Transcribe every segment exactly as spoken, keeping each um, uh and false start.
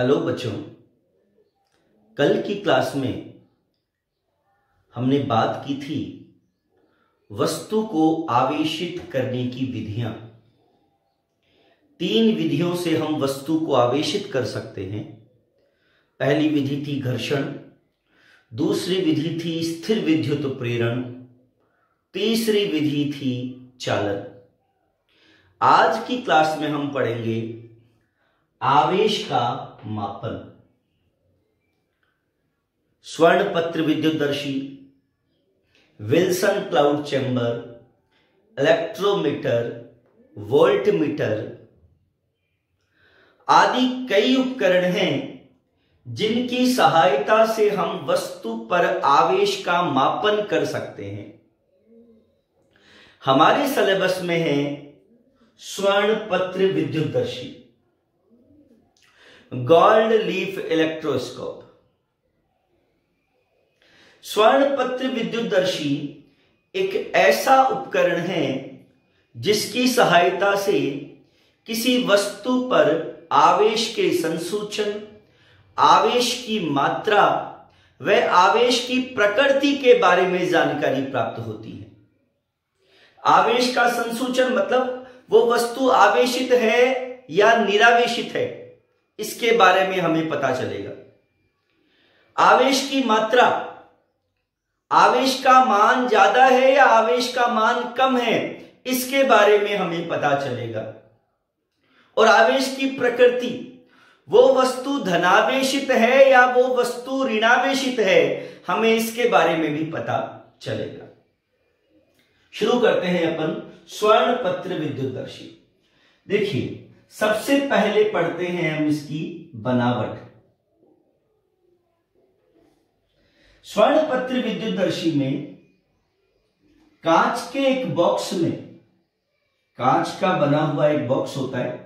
Hello बच्चों, कल की क्लास में हमने बात की थी वस्तु को आवेशित करने की विधियां। तीन विधियों से हम वस्तु को आवेशित कर सकते हैं। पहली विधि थी घर्षण, दूसरी विधि थी स्थिर विद्युत प्रेरण, तीसरी विधि थी चालन। आज की क्लास में हम पढ़ेंगे आवेश का मापन। स्वर्णपत्र विद्युतदर्शी, Wilson cloud chamber, electrometer, voltmeter आदि कई उपकरण हैं जिनकी सहायता से हम वस्तु पर आवेश का मापन कर सकते हैं। हमारे सिलेबस में है स्वर्णपत्र विद्युतदर्शी, गोल्ड लीफ इलेक्ट्रोस्कोप। स्वर्णपत्र विद्युतदर्शी एक ऐसा उपकरण है जिसकी सहायता से किसी वस्तु पर आवेश के संसूचन, आवेश की मात्रा व आवेश की प्रकृति के बारे में जानकारी प्राप्त होती है। आवेश का संसूचन मतलब वो वस्तु आवेशित है या निरावेशित है, इसके बारे में हमें पता चलेगा। आवेश की मात्रा, आवेश का मान ज्यादा है या आवेश का मान कम है, इसके बारे में हमें पता चलेगा। और आवेश की प्रकृति, वो वस्तु धनावेशित है या वो वस्तु ऋणावेशित है, हमें इसके बारे में भी पता चलेगा। शुरू करते हैं अपन स्वर्णपत्र विद्युतदर्शी। देखिए, सबसे पहले पढ़ते हैं हम इसकी बनावट। स्वर्णपत्र विद्युतदर्शी में कांच के एक बॉक्स में, कांच का बना हुआ एक बॉक्स होता है।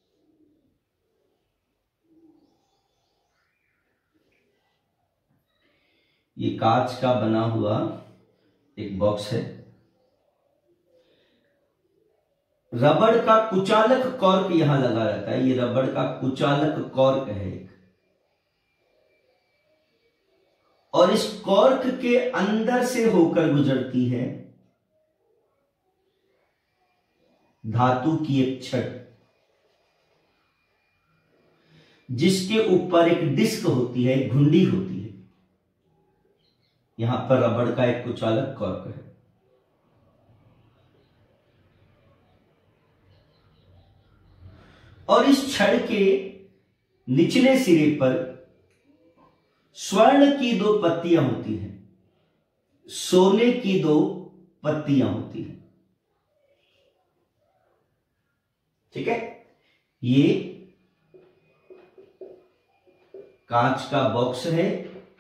ये कांच का बना हुआ एक बॉक्स है। रबड़ का कुचालक कॉर्क यहां लगा रहता है। ये रबड़ का कुचालक कॉर्क है एक, और इस कॉर्क के अंदर से होकर गुजरती है धातु की एक छड़, जिसके ऊपर एक डिस्क होती है, एक घुंडी होती है। यहां पर रबड़ का एक कुचालक कॉर्क है। और इस छड़ के निचले सिरे पर स्वर्ण की दो पत्तियां होती हैं, सोने की दो पत्तियां होती हैं। ठीक है, ये कांच का बॉक्स है।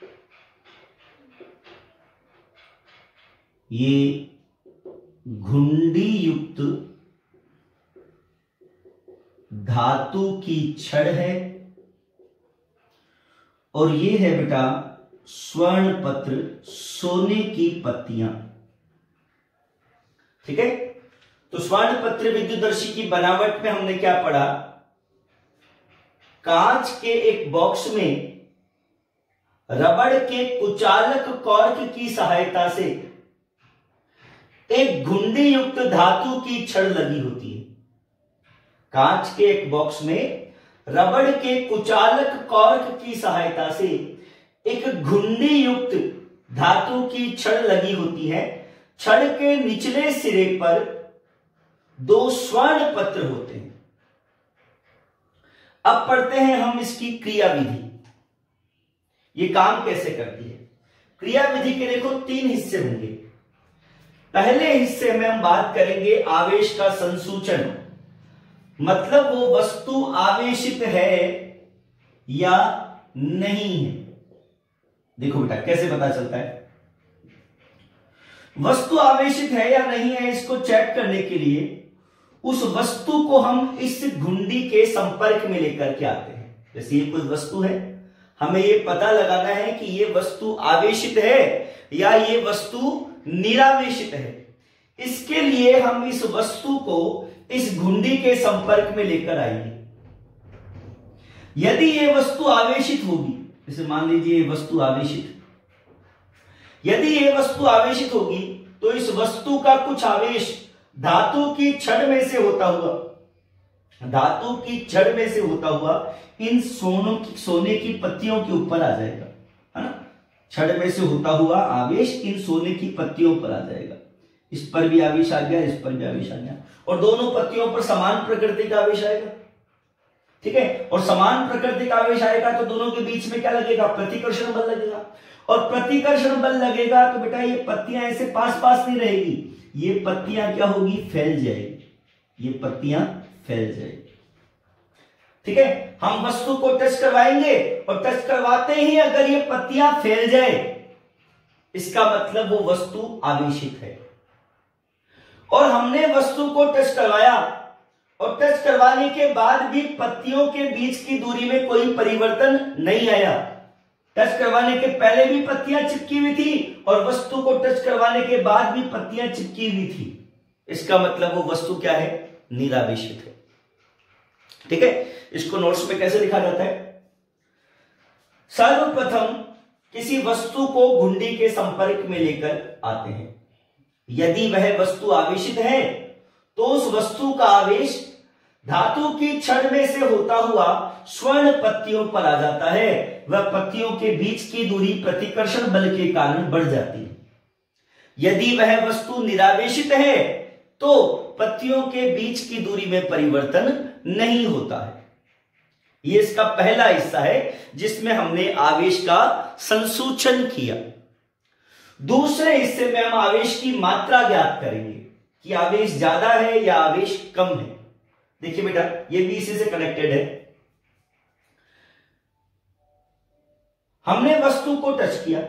ये घुंडी युक्त धातु की छड़ है, और ये है बेटा स्वर्णपत्र, सोने की पत्तियां। ठीक है, तो स्वर्णपत्र विद्युतदर्शी की बनावट में हमने क्या पढ़ा? कांच के एक बॉक्स में रबड़ के कुचालक कॉर्क की सहायता से एक घुंडी युक्त धातु की छड़ लगी होती है। कांच के एक बॉक्स में रबड़ के कुचालक कॉर्क की सहायता से एक घुंडी युक्त धातु की छड़ लगी होती है। छड़ के निचले सिरे पर दो स्वर्ण पत्र होते हैं। अब पढ़ते हैं हम इसकी क्रिया विधि। ये काम कैसे करती है? क्रिया विधि के देखो तीन हिस्से होंगे। पहले हिस्से में हम बात करेंगे आवेश का संसूचन, मतलब वो वस्तु आवेशित है या नहीं है। देखो बेटा कैसे पता चलता है वस्तु आवेशित है या नहीं है। इसको चेक करने के लिए उस वस्तु को हम इस घुंडी के संपर्क में लेकर के आते हैं। जैसे ये कोई वस्तु है, हमें ये पता लगाना है कि ये वस्तु आवेशित है या ये वस्तु निरावेशित है। इसके लिए हम इस वस्तु को इस घुंडी के संपर्क में लेकर आएंगे। यदि ये वस्तु आवेशित होगी, जैसे मान लीजिए ये वस्तु आवेशित, यदि ये वस्तु आवेशित होगी तो इस वस्तु का कुछ आवेश धातु की छड़ में से होता हुआ, धातु की छड़ में से होता हुआ इन सोनों की सोने की पत्तियों के ऊपर आ जाएगा, है ना। छड़ में से होता हुआ आवेश इन सोने की पत्तियों पर आ जाएगा। इस पर भी आवेश आ गया, इस पर भी आवेश आ गया, और दोनों पत्तियों पर समान प्रकृति का आवेश आएगा, ठीक है। और समान प्रकृति का आवेश आएगा तो दोनों के बीच में क्या लगेगा, प्रतिकर्षण बल लगेगा। और प्रतिकर्षण बल लगेगा तो बेटा ये पत्तियां ऐसे पास पास नहीं रहेगी, ये पत्तियां क्या होगी, फैल जाएगी, ये पत्तियां फैल जाएगी, ठीक है। हम वस्तु को टच करवाएंगे और टच करवाते ही अगर ये पत्तियां फैल जाए, इसका मतलब वो वस्तु आवेशित है। और हमने वस्तु को टच करवाया और टच करवाने के बाद भी पत्तियों के बीच की दूरी में कोई परिवर्तन नहीं आया। टच करवाने के पहले भी पत्तियां चिपकी हुई थी और वस्तु को टच करवाने के बाद भी पत्तियां चिपकी हुई थी, इसका मतलब वो वस्तु क्या है, निरावेशित है, ठीक है। इसको नोट्स में कैसे लिखा जाता है, सर्वप्रथम किसी वस्तु को घुंडी के संपर्क में लेकर आते हैं। यदि वह वस्तु आवेशित है तो उस वस्तु का आवेश धातु की छड़ में से होता हुआ स्वर्ण पत्तियों पर आ जाता है। वह पत्तियों के बीच की दूरी प्रतिकर्षण बल के कारण बढ़ जाती है। यदि वह वस्तु निरावेशित है तो पत्तियों के बीच की दूरी में परिवर्तन नहीं होता है। यह इसका पहला हिस्सा है जिसमें हमने आवेश का संसूचन किया। दूसरे हिस्से में हम आवेश की मात्रा ज्ञात करेंगे कि आवेश ज्यादा है या आवेश कम है। देखिए बेटा, ये भी इसी से कनेक्टेड है। हमने वस्तु को टच किया,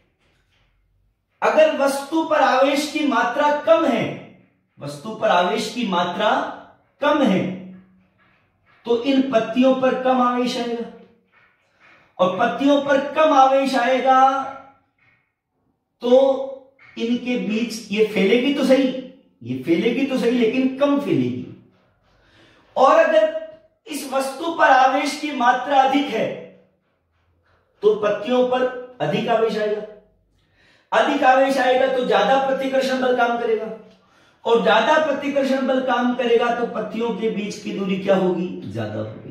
अगर वस्तु पर आवेश की मात्रा कम है, वस्तु पर आवेश की मात्रा कम है तो इन पत्तियों पर कम आवेश आएगा, और पत्तियों पर कम आवेश आएगा तो इनके बीच ये फैलेगी तो सही, ये फैलेगी तो सही लेकिन कम फैलेगी। और अगर इस वस्तु पर आवेश की मात्रा अधिक है तो पत्तियों पर अधिक आवेश आएगा, अधिक आवेश आएगा तो ज्यादा प्रतिकर्षण बल काम करेगा, और ज्यादा प्रतिकर्षण बल काम करेगा तो पत्तियों के बीच की दूरी क्या होगी, ज्यादा होगी।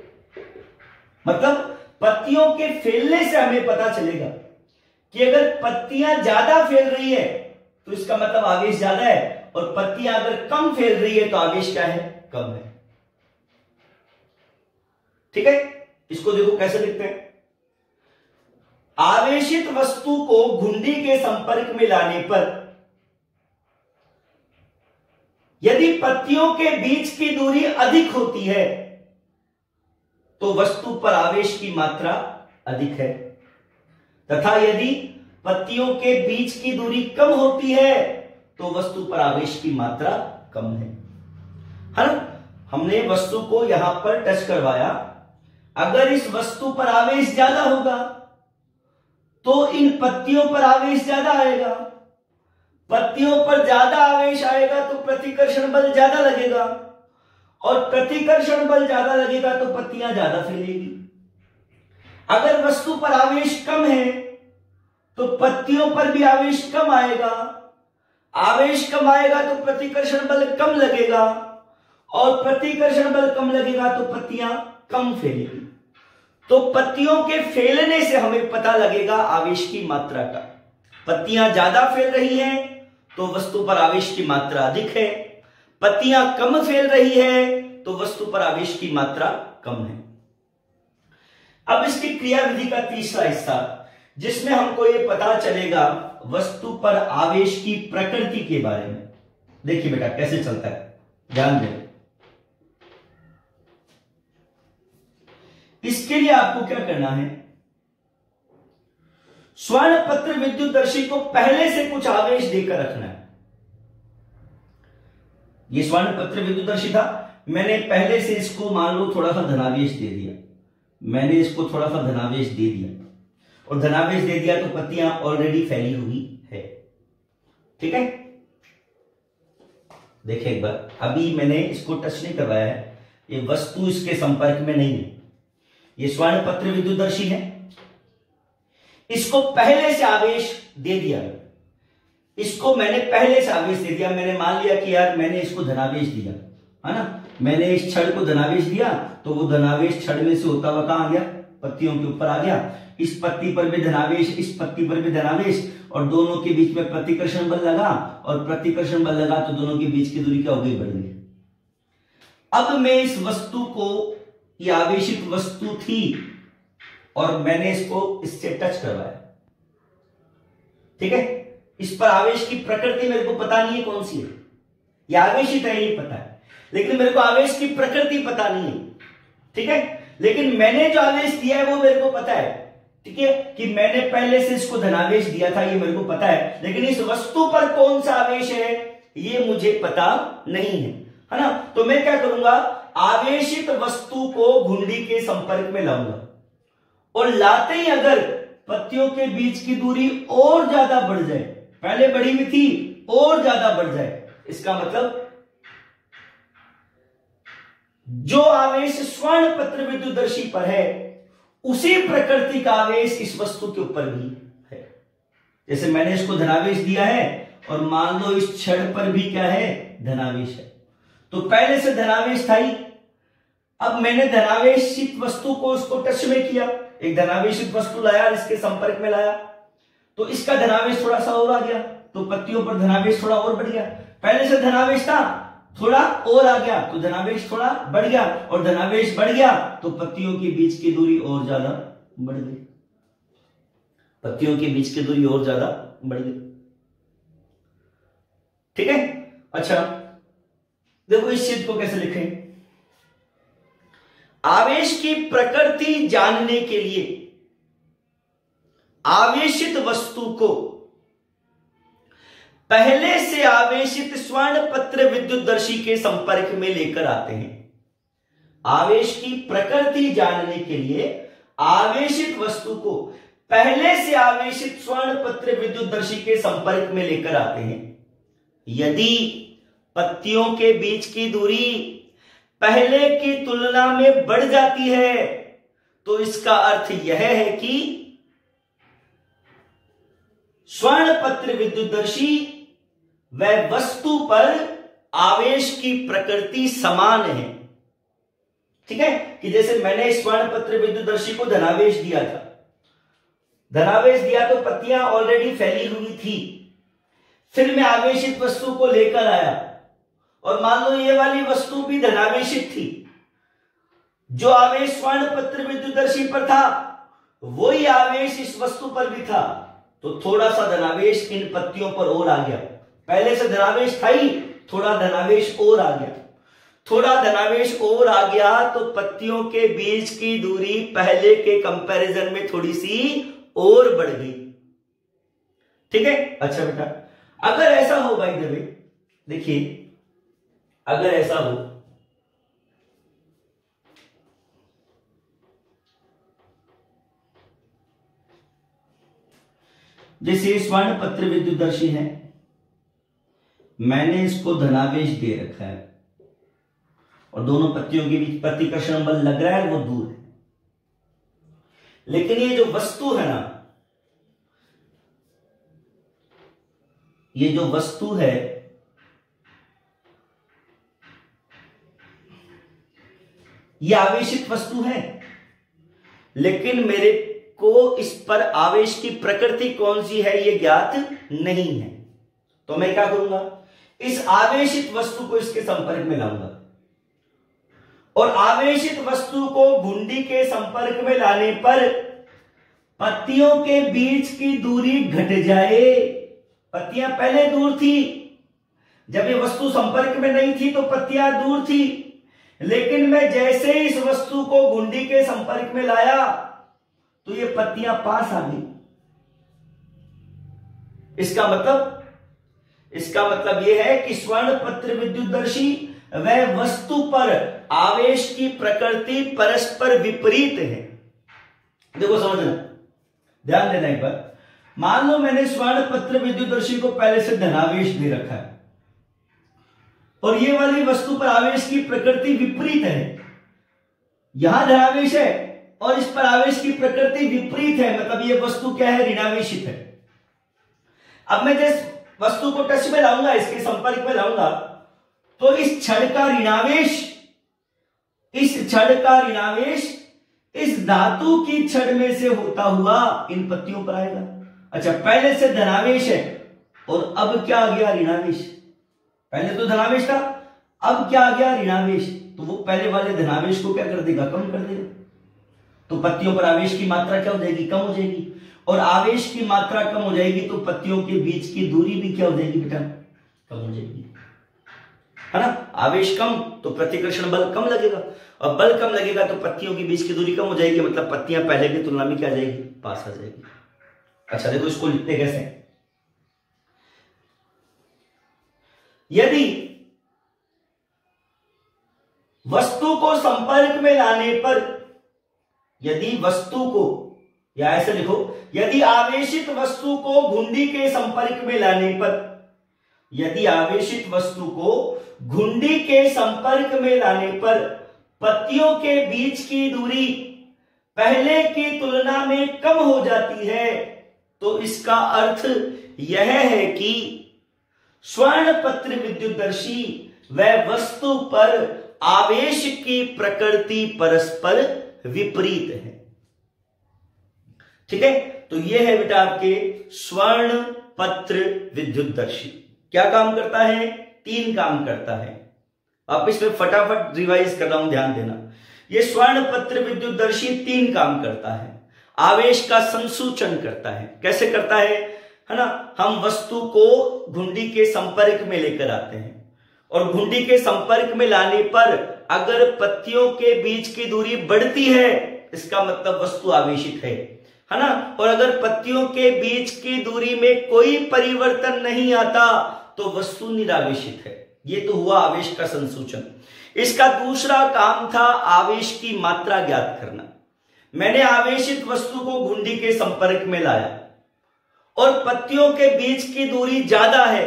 मतलब पत्तियों के फैलने से हमें पता चलेगा कि अगर पत्तियां ज्यादा फैल रही है तो इसका मतलब आवेश ज्यादा है, और पत्तियां अगर कम फैल रही है तो आवेश क्या है, कम है, ठीक है। इसको देखो कैसे लिखते हैं। आवेशित वस्तु को घुंडी के संपर्क में लाने पर यदि पत्तियों के बीच की दूरी अधिक होती है तो वस्तु पर आवेश की मात्रा अधिक है, तथा यदि पत्तियों के बीच की दूरी कम होती है तो वस्तु पर आवेश की मात्रा कम है, है ना। हमने वस्तु को यहां पर टच करवाया, अगर इस वस्तु पर आवेश ज्यादा होगा तो इन पत्तियों पर आवेश ज्यादा आएगा, पत्तियों पर ज्यादा आवेश आएगा तो प्रतिकर्षण बल ज्यादा लगेगा, और प्रतिकर्षण बल ज्यादा लगेगा तो पत्तियां ज्यादा फैलेगी। अगर वस्तु पर आवेश कम है तो पत्तियों पर भी आवेश कम आएगा, आवेश कम आएगा तो प्रतिकर्षण बल कम लगेगा, और प्रतिकर्षण बल कम लगेगा तो पत्तियां कम फैलेगी। तो पत्तियों के फैलने से हमें पता लगेगा आवेश की मात्रा का। पत्तियां ज्यादा फैल रही हैं तो वस्तु पर आवेश की मात्रा अधिक है, पत्तियां कम फैल रही है तो वस्तु पर आवेश की मात्रा कम है। अब इसकी क्रिया विधि का तीसरा हिस्सा जिसमें हमको यह पता चलेगा वस्तु पर आवेश की प्रकृति के बारे में। देखिए बेटा कैसे चलता है, ध्यान दें। इसके लिए आपको क्या करना है, स्वर्ण पत्र विद्युतदर्शी को पहले से कुछ आवेश देकर रखना है। ये स्वर्ण पत्र विद्युतदर्शी था, मैंने पहले से इसको मान लो थोड़ा सा धनावेश दे दिया, मैंने इसको थोड़ा सा धनावेश दे दिया, और धनावेश दे दिया तो पत्तियां ऑलरेडी फैली हुई है, ठीक है। देखिए एक बार, अभी मैंने इसको टच नहीं करवाया है, ये वस्तु इसके संपर्क में नहीं है, ये स्वर्ण पत्र विद्युतदर्शी है, इसको पहले से आवेश दे दिया, इसको मैंने पहले से आवेश दे दिया। मैंने मान लिया कि यार मैंने इसको धनावेश दिया, है ना, मैंने इस छड़ को धनावेश दिया, तो वो धनावेश छड़ में से होता हुआ कहां आ गया, पत्तियों के ऊपर आ गया। इस पत्ती पर भी धनावेश, इस पत्ती पर भी धनावेश, और दोनों के बीच में प्रतिकर्षण बल लगा, और प्रतिकर्षण बल लगा तो दोनों के बीच की दूरी क्या हो गई, बढ़ गई। अब मैं इस वस्तु को, ये आवेशित वस्तु थी और मैंने इसको इससे टच करवाया, ठीक है। इस पर आवेश की प्रकृति मेरे को पता नहीं है कौन सी है, ये आवेशित है ये पता है, लेकिन मेरे को आवेश की प्रकृति पता नहीं है, ठीक है। लेकिन मैंने जो आवेश दिया है वो मेरे को पता है, ठीक है, कि मैंने पहले से इसको धनावेश दिया था, ये मेरे को पता है, लेकिन इस वस्तु पर कौन सा आवेश है ये मुझे पता नहीं है, है ना। तो मैं क्या करूंगा, आवेशित वस्तु को घुंडी के संपर्क में लाऊंगा, और लाते ही अगर पत्तियों के बीच की दूरी और ज्यादा बढ़ जाए, पहले बढ़ी हुई थी और ज्यादा बढ़ जाए, इसका मतलब जो आवेश स्वर्ण पत्र विद्युतदर्शी पर है उसी प्रकृति का आवेश इस वस्तु के ऊपर भी है। जैसे मैंने इसको धनावेश दिया है और मान लो इस छड़ पर भी क्या है, धनावेश है, तो पहले से धनावेश था ही, अब मैंने धनावेशित वस्तु को उसको टच में किया, एक धनावेशित वस्तु लाया और इसके संपर्क में लाया, तो इसका धनावेश थोड़ा सा और आ गया, तो पत्तियों पर धनावेश थोड़ा और बढ़ गया। पहले से धनावेश था, थोड़ा और आ गया तो धनावेश थोड़ा बढ़ गया, और धनावेश बढ़ गया तो पत्तियों के बीच की दूरी और ज्यादा बढ़ गई, पत्तियों के बीच की दूरी और ज्यादा बढ़ गई, ठीक है। अच्छा देखो इस चीज को कैसे लिखें, आवेश की प्रकृति जानने के लिए आवेशित वस्तु को पहले से आवेशित स्वर्ण पत्र विद्युतदर्शी के संपर्क में लेकर आते हैं। आवेश की प्रकृति जानने के लिए आवेशित वस्तु को पहले से आवेशित स्वर्ण पत्र विद्युतदर्शी के संपर्क में लेकर आते हैं। यदि पत्तियों के बीच की दूरी पहले की तुलना में बढ़ जाती है तो इसका अर्थ यह है कि स्वर्ण पत्र विद्युतदर्शी वह वस्तु पर आवेश की प्रकृति समान है, ठीक है। कि जैसे मैंने स्वर्ण पत्र विद्युतदर्शी को धनावेश दिया था, धनावेश दिया तो पत्तियां ऑलरेडी फैली हुई थी, फिर मैं आवेशित वस्तु को लेकर आया और मान लो ये वाली वस्तु भी धनावेशित थी, जो आवेश स्वर्ण पत्र विद्युतदर्शी पर था वही आवेश इस वस्तु पर भी था, तो थोड़ा सा धनावेश इन पत्तियों पर और आ गया। पहले से धनावेश था ही, थोड़ा धनावेश और आ गया, थोड़ा धनावेश और आ गया तो पत्तियों के बीच की दूरी पहले के कंपैरिजन में थोड़ी सी और बढ़ गई, ठीक है। अच्छा बेटा अगर ऐसा हो भाई देवे, देखिए अगर ऐसा हो जैसे स्वर्ण पत्र विद्युतदर्शी है, मैंने इसको धनावेश दे रखा है और दोनों पत्तियों के बीच प्रतिकर्षण बल लग रहा है, वो दूर है, लेकिन ये जो वस्तु है ना, ये जो वस्तु है ये आवेशित वस्तु है, लेकिन मेरे को इस पर आवेश की प्रकृति कौन सी है ये ज्ञात नहीं है। तो मैं क्या करूंगा, इस आवेशित वस्तु को इसके संपर्क में लाऊंगा और आवेशित वस्तु को घुंडी के संपर्क में लाने पर पत्तियों के बीच की दूरी घट जाए। पत्तियां पहले दूर थी, जब ये वस्तु संपर्क में नहीं थी तो पत्तियां दूर थी, लेकिन मैं जैसे इस वस्तु को घुंडी के संपर्क में लाया तो ये पत्तियां पास आ गई। इसका मतलब इसका मतलब यह है कि स्वर्ण पत्र विद्युतदर्शी वह वस्तु पर आवेश की प्रकृति परस्पर विपरीत है। देखो समझना, ध्यान देना एक बार। मान लो मैंने स्वर्ण पत्र विद्युतदर्शी को पहले से धनावेश दे रखा है और ये वाली वस्तु पर आवेश की प्रकृति विपरीत है। यहां धनावेश है, और इस पर आवेश की प्रकृति विपरीत है, मतलब ये वस्तु क्या है, ऋणावेशित है। अब मैं जिस वस्तु को टच में लाऊंगा, इसके संपर्क में लाऊंगा, तो इस छड़ का ऋणावेश इस छड़ का ऋणावेश इस धातु की छड़ में से होता हुआ इन पत्तियों पर आएगा। अच्छा, पहले से धनावेश है और अब क्या आ गया, ऋणावेश। पहले तो धनावेश था, अब क्या आ गया, ऋणावेश। तो वो पहले वाले धनावेश को क्या कर देगा, कम कर देगा। तो पत्तियों पर आवेश की मात्रा क्या हो जाएगी, कम हो जाएगी। और आवेश की मात्रा कम हो जाएगी तो पत्तियों के बीच की दूरी भी क्या हो जाएगी बेटा, कम हो जाएगी, है ना। आवेश कम तो प्रतिकर्षण बल कम लगेगा, और बल कम लगेगा तो पत्तियों के बीच की दूरी कम हो जाएगी, मतलब पत्तियां पहले की तुलना में क्या आ जाएगी, पास आ जाएगी। अच्छा देखो इसको लिखते कैसे, यदि वस्तु को संपर्क में लाने पर, यदि वस्तु को, या ऐसे लिखो, यदि आवेशित वस्तु को घुंडी के संपर्क में लाने पर, यदि आवेशित वस्तु को घुंडी के संपर्क में लाने पर पत्तियों के बीच की दूरी पहले की तुलना में कम हो जाती है, तो इसका अर्थ यह है कि स्वर्णपत्र विद्युतदर्शी व वस्तु पर आवेश की प्रकृति परस्पर विपरीत है। ठीक है, तो यह है बेटा आपके स्वर्णपत्र विद्युतदर्शी। क्या काम करता है, तीन काम करता है। आप इसमें फटाफट रिवाइज कर रहा हूं, ध्यान देना। यह स्वर्णपत्र विद्युतदर्शी तीन काम करता है। आवेश का संसूचन करता है। कैसे करता है, है ना, हम वस्तु को घुंडी के संपर्क में लेकर आते हैं, और घुंडी के संपर्क में लाने पर अगर पत्तियों के बीच की दूरी बढ़ती है, इसका मतलब वस्तु आवेशित है, है ना। और अगर पत्तियों के बीच की दूरी में कोई परिवर्तन नहीं आता तो वस्तु निरावेशित है। ये तो हुआ आवेश का संसूचन। इसका दूसरा काम था आवेश की मात्रा ज्ञात करना। मैंने आवेशित वस्तु को घुंडी के संपर्क में लाया और पत्तियों के बीच की दूरी ज्यादा है,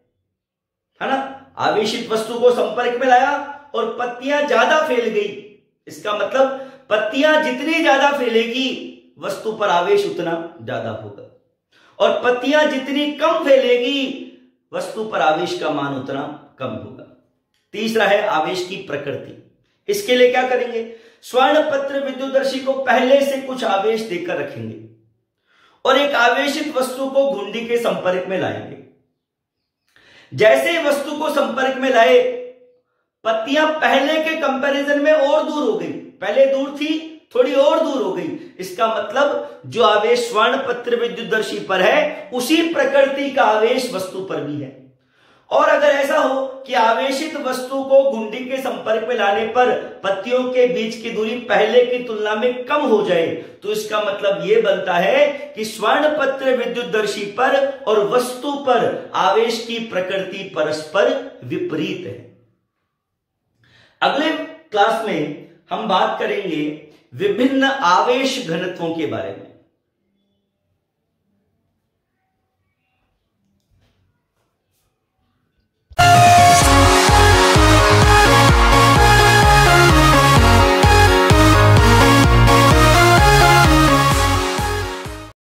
है ना। आवेशित वस्तु को संपर्क में लाया और पत्तियां ज्यादा फैल गई, इसका मतलब पत्तियां जितनी ज्यादा फैलेगी वस्तु पर आवेश उतना ज्यादा होगा, और पत्तियां जितनी कम फैलेगी वस्तु पर आवेश का मान उतना कम होगा। तीसरा है आवेश की प्रकृति। इसके लिए क्या करेंगे, स्वर्णपत्र विद्युतदर्शी को पहले से कुछ आवेश देकर रखेंगे और एक आवेशित वस्तु को घुंडी के संपर्क में लाएंगे। जैसे वस्तु को संपर्क में लाए, पत्तियां पहले के कंपैरिजन में और दूर हो गई, पहले दूर थी थोड़ी और दूर हो गई। इसका मतलब जो आवेश स्वर्णपत्र विद्युतदर्शी पर है उसी प्रकृति का आवेश वस्तु पर भी है। और अगर ऐसा हो कि आवेशित वस्तु को घुंडी के संपर्क में लाने पर पत्तियों के बीच की दूरी पहले की तुलना में कम हो जाए, तो इसका मतलब यह बनता है कि स्वर्णपत्र विद्युतदर्शी पर और वस्तु पर आवेश की प्रकृति परस्पर विपरीत है। अगले क्लास में हम बात करेंगे विभिन्न आवेश घनत्वों के बारे में।